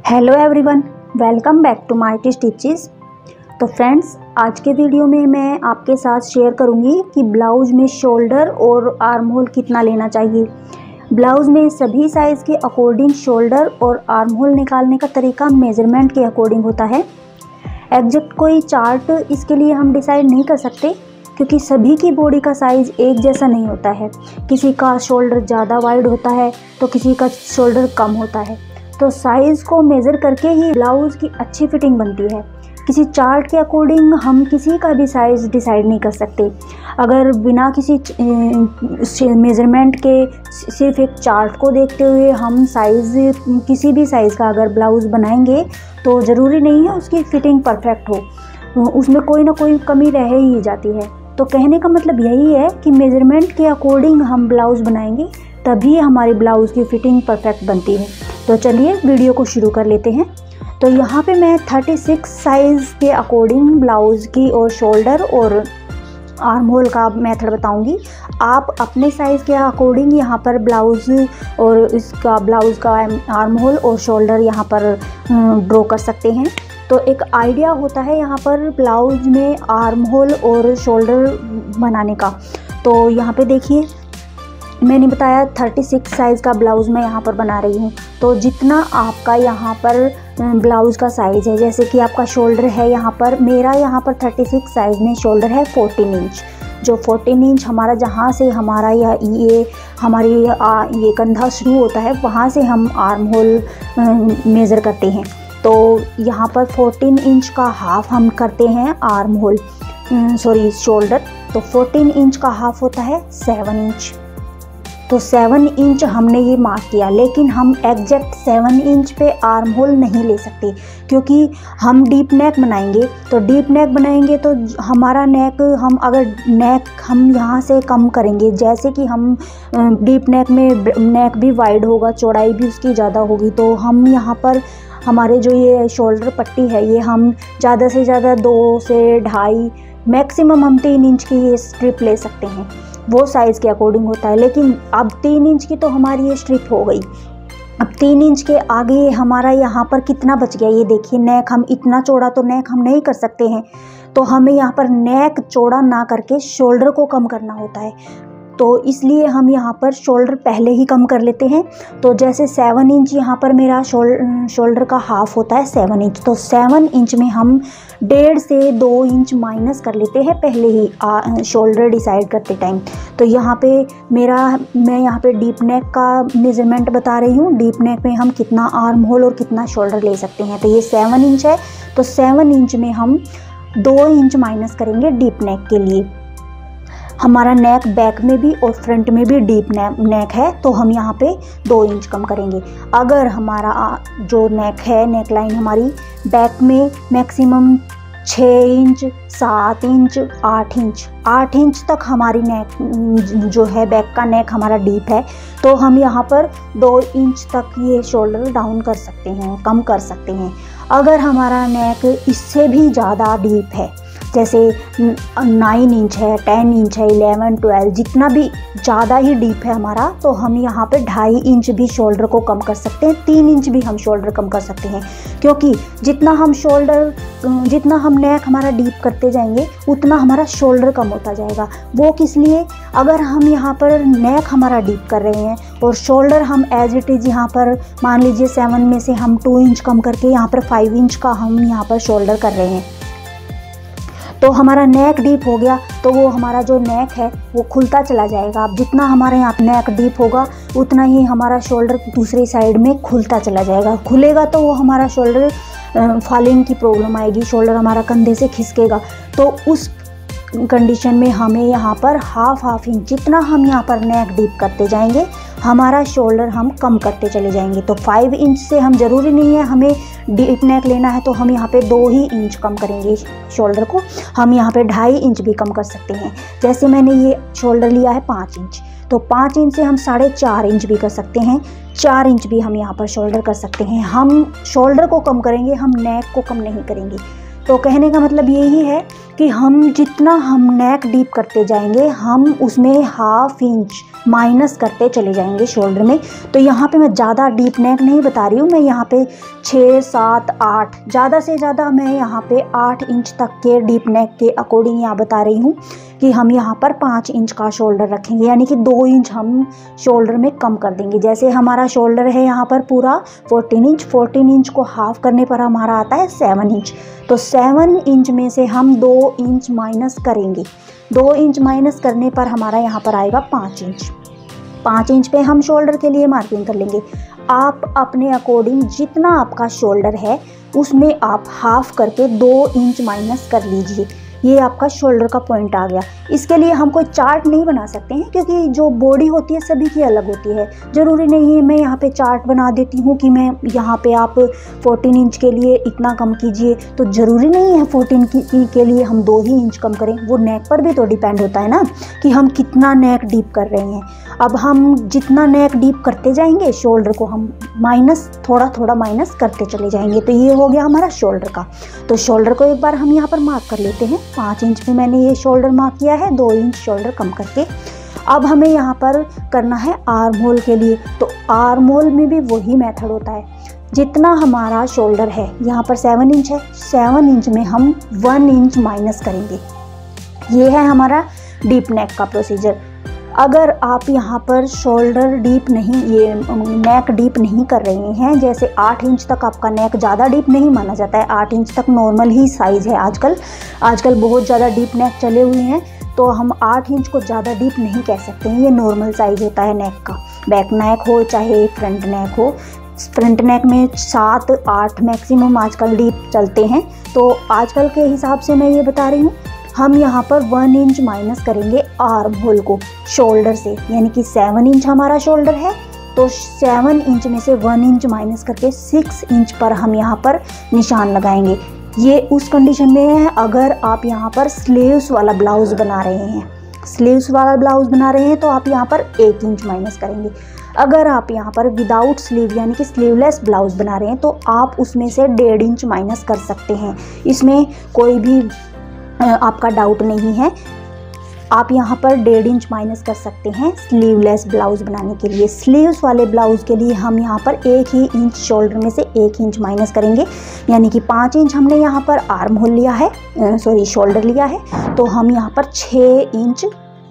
Hello everyone, welcome back to my stitches. तो friends, आज के वीडियो में मैं आपके साथ शेयर करूंगी कि ब्लाउज़ में शोल्डर और आर्म होल कितना लेना चाहिए। ब्लाउज़ में सभी साइज़ के अकॉर्डिंग शोल्डर और आर्म होल निकालने का तरीका मेज़रमेंट के अकॉर्डिंग होता है। एग्जैक्ट कोई चार्ट इसके लिए हम डिसाइड नहीं कर सकते क्योंकि सभी की बॉडी का साइज़ एक जैसा नहीं होता है। किसी का शोल्डर ज़्यादा वाइड होता है तो किसी का शोल्डर कम होता है। तो साइज़ को मेज़र करके ही ब्लाउज़ की अच्छी फिटिंग बनती है। किसी चार्ट के अकॉर्डिंग हम किसी का भी साइज़ डिसाइड नहीं कर सकते। अगर बिना किसी मेज़रमेंट के सिर्फ एक चार्ट को देखते हुए हम साइज़ किसी भी साइज़ का अगर ब्लाउज़ बनाएंगे तो ज़रूरी नहीं है उसकी फ़िटिंग परफेक्ट हो, उसमें कोई ना कोई कमी रह ही जाती है। तो कहने का मतलब यही है कि मेज़रमेंट के अकॉर्डिंग हम ब्लाउज़ बनाएंगे तभी हमारी ब्लाउज़ की फ़िटिंग परफेक्ट बनती है। तो चलिए वीडियो को शुरू कर लेते हैं। तो यहाँ पे मैं 36 साइज़ के अकॉर्डिंग ब्लाउज़ की और शोल्डर और आर्म होल का मेथड बताऊंगी। आप अपने साइज़ के अकॉर्डिंग यहाँ पर ब्लाउज़ और इसका ब्लाउज़ का आर्म होल और शोल्डर यहाँ पर ड्रॉ कर सकते हैं। तो एक आइडिया होता है यहाँ पर ब्लाउज़ में आर्म होल और शोल्डर बनाने का। तो यहाँ पे देखिए, मैंने बताया 36 साइज़ का ब्लाउज़ मैं यहाँ पर बना रही हूँ। तो जितना आपका यहाँ पर ब्लाउज़ का साइज़ है, जैसे कि आपका शोल्डर है यहाँ पर, मेरा यहाँ पर 36 साइज़ में शोल्डर है 14 इंच। जो 14 इंच हमारा जहाँ से हमारा ये कंधा शुरू होता है वहाँ से हम आर्म होल मेज़र करते हैं। तो यहाँ पर 14 इंच का हाफ हम करते हैं आर्म होल शोल्डर। तो 14 इंच का हाफ होता है 7 इंच। तो 7 इंच हमने ये मार्क किया, लेकिन हम एग्जैक्ट 7 इंच पे आर्म होल नहीं ले सकते क्योंकि हम डीप नेक बनाएंगे। तो डीप नेक बनाएंगे तो हमारा नेक हम यहाँ से कम करेंगे, जैसे कि हम डीप नेक में नेक भी वाइड होगा, चौड़ाई भी उसकी ज़्यादा होगी। तो हम यहाँ पर हमारे जो ये शोल्डर पट्टी है ये हम ज़्यादा से ज़्यादा 2 से 2.5 मैक्सिमम हम 3 इंच की ये स्ट्रिप ले सकते हैं। वो साइज़ के अकॉर्डिंग होता है। लेकिन अब 3 इंच की तो हमारी ये स्ट्रिप हो गई। अब 3 इंच के आगे हमारा यहाँ पर कितना बच गया, ये देखिए। नेक हम इतना चौड़ा तो नेक हम नहीं कर सकते हैं, तो हमें यहाँ पर नेक चौड़ा ना करके शोल्डर को कम करना होता है। तो इसलिए हम यहाँ पर शोल्डर पहले ही कम कर लेते हैं। तो जैसे 7 इंच यहाँ पर मेरा शोल्डर का हाफ होता है 7 इंच। तो 7 इंच में हम 1.5 से 2 इंच माइनस कर लेते हैं पहले ही शोल्डर डिसाइड करते टाइम। तो यहाँ पे मैं यहाँ पे डीप नेक का मेज़रमेंट बता रही हूँ। डीप नेक में हम कितना आर्म होल और कितना शोल्डर ले सकते हैं। तो ये 7 इंच है, तो 7 इंच में हम 2 इंच माइनस करेंगे डीप नेक के लिए। हमारा नेक बैक में भी और फ्रंट में भी डीप नेक है, तो हम यहाँ पे 2 इंच कम करेंगे। अगर हमारा जो नेक है, नेक लाइन हमारी बैक में मैक्सिमम 6 इंच, 7 इंच, 8 इंच तक हमारी नेक जो है, बैक का नेक हमारा डीप है, तो हम यहाँ पर 2 इंच तक ये शोल्डर डाउन कर सकते हैं, कम कर सकते हैं। अगर हमारा नेक इससे भी ज़्यादा डीप है, जैसे 9 इंच है, 10 इंच है, 11, 12, जितना भी ज़्यादा ही डीप है हमारा, तो हम यहाँ पे 2.5 इंच भी शोल्डर को कम कर सकते हैं। 3 इंच भी हम शोल्डर कम कर सकते हैं, क्योंकि जितना हम नेक हमारा डीप करते जाएंगे उतना हमारा शोल्डर कम होता जाएगा। वो किस लिए? अगर हम यहाँ पर नेक हमारा डीप कर रहे हैं और शोल्डर हम एज इट इज़ यहाँ पर मान लीजिए 7 में से हम 2 इंच कम करके यहाँ पर 5 इंच का हम यहाँ पर शोल्डर कर रहे हैं, तो हमारा नेक डीप हो गया, तो वो हमारा जो नेक है वो खुलता चला जाएगा। अब जितना हमारे यहाँ नेक डीप होगा उतना ही हमारा शोल्डर दूसरी साइड में खुलता चला जाएगा। खुलेगा तो वो हमारा शोल्डर फॉलिंग की प्रॉब्लम आएगी, शोल्डर हमारा कंधे से खिसकेगा। तो उस कंडीशन में हमें यहाँ पर हाफ इंच, जितना हम यहाँ पर नेक डीप करते जाएंगे हमारा शोल्डर हम कम करते चले जाएंगे। तो 5 इंच से हम ज़रूरी नहीं है हमें डीप नेक लेना है, तो हम यहाँ पे 2 ही इंच कम करेंगे शोल्डर को। हम यहाँ पे 2.5 इंच भी कम कर सकते हैं। जैसे मैंने ये शोल्डर लिया है 5 इंच, तो 5 इंच से हम 4.5 इंच भी कर सकते हैं। 4 इंच भी हम यहाँ पर शोल्डर कर सकते हैं। हम शोल्डर को कम करेंगे, हम नेक को कम नहीं करेंगे। तो कहने का मतलब यही है कि हम जितना हम नेक डीप करते जाएंगे हम उसमें हाफ इंच माइनस करते चले जाएंगे शोल्डर में। तो यहाँ पे मैं ज़्यादा डीप नेक नहीं बता रही हूँ, मैं यहाँ पे 6, 7, 8 ज़्यादा से ज़्यादा मैं यहाँ पे 8 इंच तक के डीप नेक के अकॉर्डिंग यहाँ बता रही हूँ कि हम यहाँ पर 5 इंच का शोल्डर रखेंगे, यानी कि 2 इंच हम शोल्डर में कम कर देंगे। जैसे हमारा शोल्डर है यहाँ पर पूरा 14 इंच को हाफ करने पर हमारा आता है 7 इंच। तो 7 इंच में से हम 2 इंच माइनस करेंगे, 2 इंच माइनस करने पर हमारा यहाँ पर आएगा 5 इंच। 5 इंच पे हम शोल्डर के लिए मार्किंग कर लेंगे। आप अपने अकॉर्डिंग जितना आपका शोल्डर है उसमें आप हाफ करके 2 इंच माइनस कर लीजिए। ये आपका शोल्डर का पॉइंट आ गया। इसके लिए हम कोई चार्ट नहीं बना सकते हैं क्योंकि जो बॉडी होती है सभी की अलग होती है। ज़रूरी नहीं है मैं यहाँ पे चार्ट बना देती हूँ कि मैं यहाँ पे आप 14 इंच के लिए इतना कम कीजिए, तो ज़रूरी नहीं है 14 के लिए हम 2 ही इंच कम करें। वो नेक पर भी तो डिपेंड होता है ना कि हम कितना नेक डीप कर रहे हैं। अब हम जितना नेक डीप करते जाएंगे शोल्डर को हम माइनस थोड़ा थोड़ा माइनस करते चले जाएंगे। तो ये हो गया हमारा शोल्डर का। तो शोल्डर को एक बार हम यहाँ पर मार्क कर लेते हैं। 5 इंच पे मैंने ये शोल्डर मार्क किया है, 2 इंच शोल्डर कम करके। अब हमें यहाँ पर करना है आर्म होल के लिए। तो आर्म होल में भी वही मेथड होता है, जितना हमारा शोल्डर है यहाँ पर 7 इंच है, 7 इंच में हम 1 इंच माइनस करेंगे। ये है हमारा डीप नेक का प्रोसीजर। अगर आप यहाँ पर शोल्डर डीप नहीं, ये नेक डीप नहीं कर रहे हैं, जैसे 8 इंच तक आपका नेक ज़्यादा डीप नहीं माना जाता है, 8 इंच तक नॉर्मल ही साइज़ है। आजकल बहुत ज़्यादा डीप नेक चले हुए हैं, तो हम 8 इंच को ज़्यादा डीप नहीं कह सकते हैं। ये नॉर्मल साइज़ होता है नेक का, बैक नेक हो चाहे फ्रंट नेक हो। फ्रंट नेक में 7, 8 मैक्सिमम आजकल डीप चलते हैं। तो आजकल के हिसाब से मैं ये बता रही हूँ। हम यहाँ पर 1 इंच माइनस करेंगे आर्म होल को शोल्डर से, यानी कि 7 इंच हमारा शोल्डर है, तो 7 इंच में से 1 इंच माइनस करके 6 इंच पर हम यहाँ पर निशान लगाएंगे। ये उस कंडीशन में है अगर आप यहाँ पर स्लीव्स वाला ब्लाउज़ बना रहे हैं। स्लीव्स वाला ब्लाउज़ बना रहे हैं तो आप यहाँ पर 1 इंच माइनस करेंगे। अगर आप यहाँ पर विदाउट स्लीव यानी कि स्लीवलेस ब्लाउज़ बना रहे हैं तो आप उसमें से 1.5 इंच माइनस कर सकते हैं। इसमें कोई भी आपका डाउट नहीं है। आप यहाँ पर 1.5 इंच माइनस कर सकते हैं स्लीवलेस ब्लाउज़ बनाने के लिए। स्लीव्स वाले ब्लाउज़ के लिए हम यहाँ पर 1 ही इंच शोल्डर में से 1 इंच माइनस करेंगे, यानी कि 5 इंच हमने यहाँ पर आर्म होल लिया है, शोल्डर लिया है। तो हम यहाँ पर 6 इंच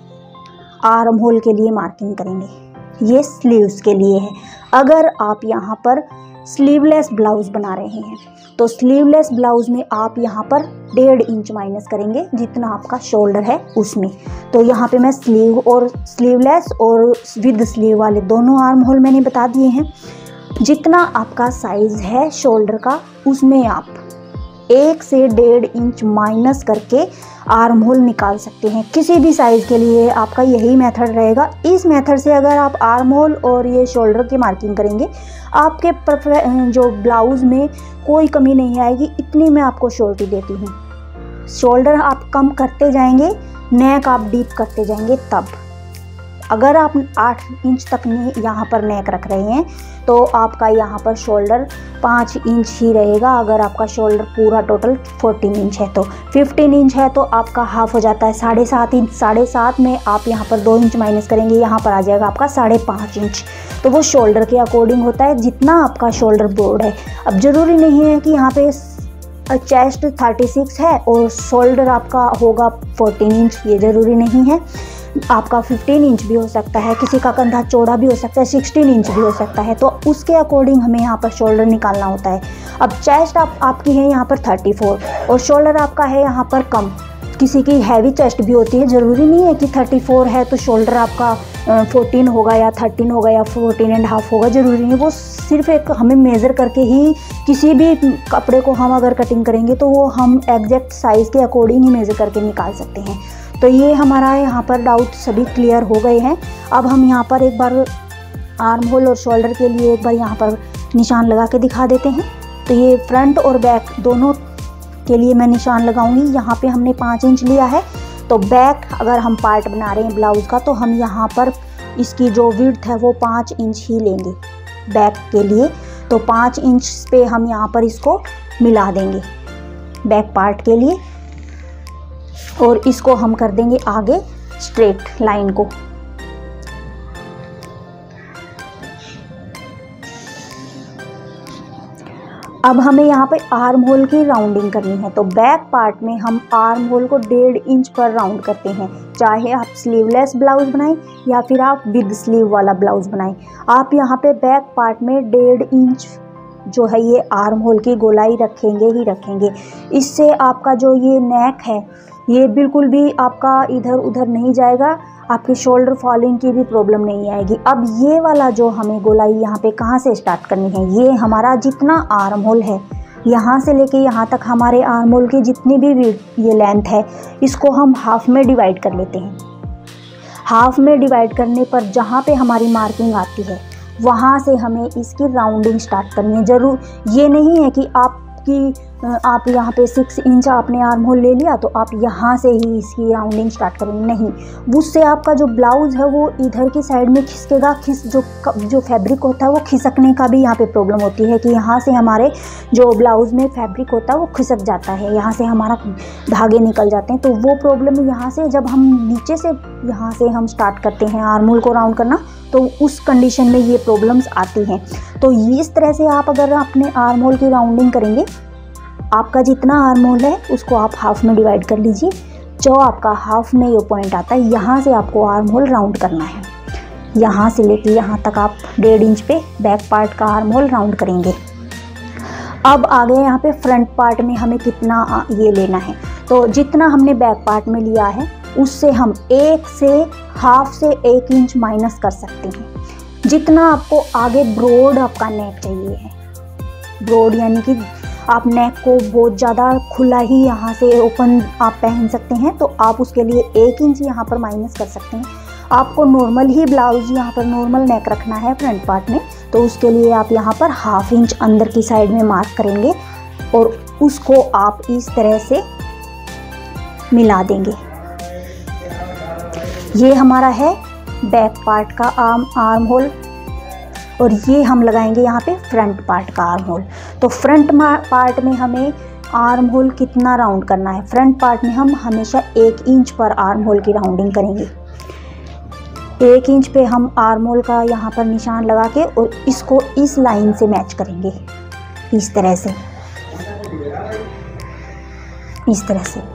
आर्म होल के लिए मार्किंग करेंगे। ये स्लीव्स के लिए है। अगर आप यहाँ पर स्लीवलेस ब्लाउज़ बना रहे हैं तो स्लीवलेस ब्लाउज़ में आप यहाँ पर 1.5 इंच माइनस करेंगे जितना आपका शोल्डर है उसमें। तो यहाँ पे मैं स्लीव और स्लीवलेस और विद स्लीव वाले दोनों आर्म होल मैंने बता दिए हैं। जितना आपका साइज़ है शोल्डर का उसमें आप 1 से 1.5 इंच माइनस करके आर्म होल निकाल सकते हैं। किसी भी साइज़ के लिए आपका यही मेथड रहेगा। इस मेथड से अगर आप आर्म होल और ये शोल्डर की मार्किंग करेंगे आपके जो ब्लाउज़ में कोई कमी नहीं आएगी। इतनी मैं आपको श्योरिटी देती हूँ। शोल्डर आप कम करते जाएंगे, नेक आप डीप करते जाएंगे। तब अगर आप 8 इंच तक यहाँ पर नेक रख रहे हैं तो आपका यहाँ पर शोल्डर 5 इंच ही रहेगा। अगर आपका शोल्डर पूरा टोटल 14 इंच है तो 15 इंच है तो आपका हाफ हो जाता है 7.5 इंच। 7.5 में आप यहाँ पर 2 इंच माइनस करेंगे, यहाँ पर आ जाएगा आपका 5.5 इंच। तो वो शोल्डर के अकॉर्डिंग होता है जितना आपका शोल्डर ब्रॉड है। अब ज़रूरी नहीं है कि यहाँ पे चेस्ट 36 है और शोल्डर आपका होगा 14 इंच, ये ज़रूरी नहीं है। आपका 15 इंच भी हो सकता है, किसी का कंधा चौड़ा भी हो सकता है, 16 इंच भी हो सकता है। तो उसके अकॉर्डिंग हमें यहाँ पर शोल्डर निकालना होता है। अब चेस्ट आपकी है यहाँ पर 34 और शोल्डर आपका है यहाँ पर कम। किसी की हैवी चेस्ट भी होती है, ज़रूरी नहीं है कि 34 है तो शोल्डर आपका 14 होगा या 13 होगा या 14.5 होगा, ज़रूरी नहीं। वो सिर्फ एक हमें मेज़र करके ही किसी भी कपड़े को हम अगर कटिंग करेंगे तो वो हम एग्जैक्ट साइज़ के अकॉर्डिंग ही मेज़र करके निकाल सकते हैं। तो ये हमारा यहाँ पर डाउट सभी क्लियर हो गए हैं। अब हम यहाँ पर एक बार आर्म होल और शोल्डर के लिए एक बार यहाँ पर निशान लगा के दिखा देते हैं। तो ये फ्रंट और बैक दोनों के लिए मैं निशान लगाऊंगी। यहाँ पे हमने 5 इंच लिया है। तो बैक अगर हम पार्ट बना रहे हैं ब्लाउज़ का तो हम यहाँ पर इसकी जो विड्थ है वो 5 इंच ही लेंगे बैक के लिए। तो 5 इंच पे हम यहाँ पर इसको मिला देंगे। बैक पार्ट के लिए, और इसको हम कर देंगे आगे स्ट्रेट लाइन को। अब हमें यहाँ पे आर्म होल की राउंडिंग करनी है, तो बैक पार्ट में हम आर्म होल को 1.5 इंच पर राउंड करते हैं। चाहे आप स्लीवलेस ब्लाउज बनाएं या फिर आप विद स्लीव वाला ब्लाउज बनाएं, आप यहाँ पे बैक पार्ट में 1.5 इंच जो है ये आर्म होल की गोलाई रखेंगे ही रखेंगे। इससे आपका जो ये नेक है ये बिल्कुल भी आपका इधर उधर नहीं जाएगा, आपकी शोल्डर फॉलिंग की भी प्रॉब्लम नहीं आएगी। अब ये वाला जो हमें गोलाई यहाँ पे कहाँ से स्टार्ट करनी है, ये हमारा जितना आर्म होल है यहाँ से लेके यहाँ तक हमारे आर्म होल की जितनी भी ये लेंथ है, इसको हम हाफ में डिवाइड कर लेते हैं। हाफ में डिवाइड करने पर जहाँ पे हमारी मार्किंग आती है वहाँ से हमें इसकी राउंडिंग स्टार्ट करनी है। ज़रूर ये नहीं है कि आप यहाँ पे 6 इंच आपने आर्म होल ले लिया तो आप यहाँ से ही इसकी राउंडिंग स्टार्ट करेंगे, नहीं। उससे आपका जो ब्लाउज़ है वो इधर की साइड में खिसकेगा, जो फैब्रिक होता है वो खिसकने का भी यहाँ पे प्रॉब्लम होती है कि यहाँ से हमारे जो ब्लाउज़ में फैब्रिक होता है वो खिसक जाता है, यहाँ से हमारा धागे निकल जाते हैं। तो वो प्रॉब्लम यहाँ से जब हम नीचे से यहाँ से हम स्टार्ट करते हैं आर्म होल को राउंड करना, तो उस कंडीशन में ये प्रॉब्लम्स आती हैं। तो इस तरह से आप अगर अपने आर्म होल की राउंडिंग करेंगे, आपका जितना आर्म होल है उसको आप हाफ में डिवाइड कर लीजिए। जो आपका हाफ में ये पॉइंट आता है यहाँ से आपको आर्म होल राउंड करना है। यहाँ से लेके यहाँ तक आप 1.5 इंच पे बैक पार्ट का आर्म होल राउंड करेंगे। अब आ गए यहाँ पे फ्रंट पार्ट में हमें कितना ये लेना है, तो जितना हमने बैक पार्ट में लिया है उससे हम 1 से हाफ से 1 इंच माइनस कर सकते हैं। जितना आपको आगे ब्रॉड आपका नेक चाहिए है, ब्रॉड यानी कि आप नेक को बहुत ज़्यादा खुला ही यहाँ से ओपन आप पहन सकते हैं, तो आप उसके लिए 1 इंच यहाँ पर माइनस कर सकते हैं। आपको नॉर्मल ही ब्लाउज यहाँ पर नॉर्मल नेक रखना है फ्रंट पार्ट में, तो उसके लिए आप यहाँ पर ½ इंच अंदर की साइड में मार्क करेंगे और उसको आप इस तरह से मिला देंगे। ये हमारा है बैक पार्ट का आर्म होल, और ये हम लगाएंगे यहाँ पे फ्रंट पार्ट का आर्म होल। तो फ्रंट पार्ट में हमें आर्म होल कितना राउंड करना है, फ्रंट पार्ट में हम हमेशा 1 इंच पर आर्म होल की राउंडिंग करेंगे। 1 इंच पे हम आर्म होल का यहाँ पर निशान लगा के और इसको इस लाइन से मैच करेंगे, इस तरह से, इस तरह से।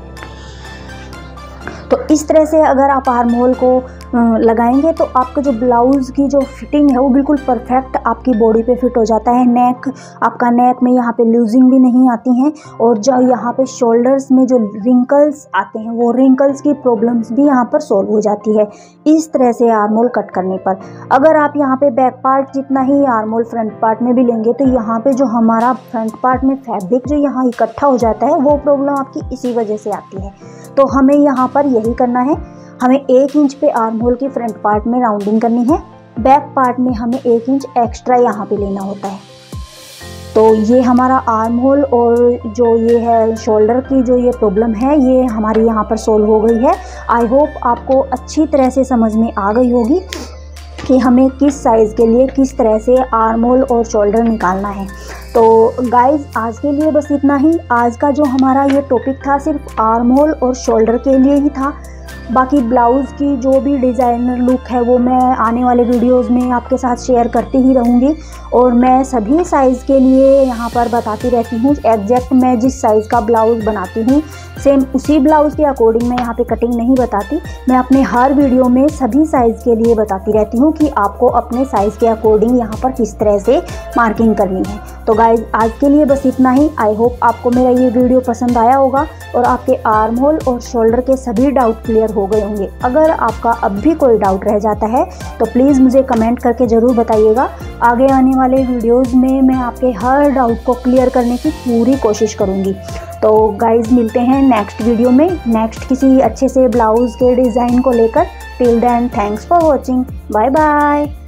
तो इस तरह से अगर आप आर्म होल को लगाएंगे तो आपका जो ब्लाउज़ की जो फिटिंग है वो बिल्कुल परफेक्ट आपकी बॉडी पे फिट हो जाता है। आपका नेक में यहाँ पे लूजिंग भी नहीं आती हैं, और जो यहाँ पे शोल्डर्स में जो रिंकल्स आते हैं वो रिंकल्स की प्रॉब्लम्स भी यहाँ पर सॉल्व हो जाती है इस तरह से आर्म होल कट करने पर। अगर आप यहाँ पे बैक पार्ट जितना ही आर्म होल फ्रंट पार्ट में भी लेंगे तो यहाँ पे जो हमारा फ्रंट पार्ट में फैब्रिक जो यहाँ इकट्ठा हो जाता है वो प्रॉब्लम आपकी इसी वजह से आती है। तो हमें यहाँ पर यही करना है, हमें 1 इंच पे आर्म होल की फ्रंट पार्ट में राउंडिंग करनी है, बैक पार्ट में हमें 1 इंच एक्स्ट्रा यहाँ पे लेना होता है। तो ये हमारा आर्म होल और जो ये है शोल्डर की जो ये प्रॉब्लम है ये हमारी यहाँ पर सोल्व हो गई है। आई होप आपको अच्छी तरह से समझ में आ गई होगी कि हमें किस साइज़ के लिए किस तरह से आर्म होल और शोल्डर निकालना है। तो गाइज़ आज के लिए बस इतना ही। आज का जो हमारा ये टॉपिक था सिर्फ आर्म होल और शोल्डर के लिए ही था। बाकी ब्लाउज़ की जो भी डिज़ाइनर लुक है वो मैं आने वाले वीडियोस में आपके साथ शेयर करती ही रहूँगी, और मैं सभी साइज़ के लिए यहाँ पर बताती रहती हूँ। एग्जैक्ट मैं जिस साइज़ का ब्लाउज़ बनाती हूँ सेम उसी ब्लाउज़ के अकॉर्डिंग मैं यहाँ पे कटिंग नहीं बताती। मैं अपने हर वीडियो में सभी साइज़ के लिए बताती रहती हूँ कि आपको अपने साइज़ के अकॉर्डिंग यहाँ पर किस तरह से मार्किंग करनी है। तो गाइज़ आज के लिए बस इतना ही। आई होप आपको मेरा ये वीडियो पसंद आया होगा और आपके आर्म होल और शोल्डर के सभी डाउट क्लियर हो गए होंगे। अगर आपका अब भी कोई डाउट रह जाता है तो प्लीज़ मुझे कमेंट करके ज़रूर बताइएगा। आगे आने वाले वीडियोज़ में मैं आपके हर डाउट को क्लियर करने की पूरी कोशिश करूँगी। तो गाइज़ मिलते हैं नेक्स्ट वीडियो में नेक्स्ट किसी अच्छे से ब्लाउज़ के डिज़ाइन को लेकर। Till then thanks for watching, bye bye.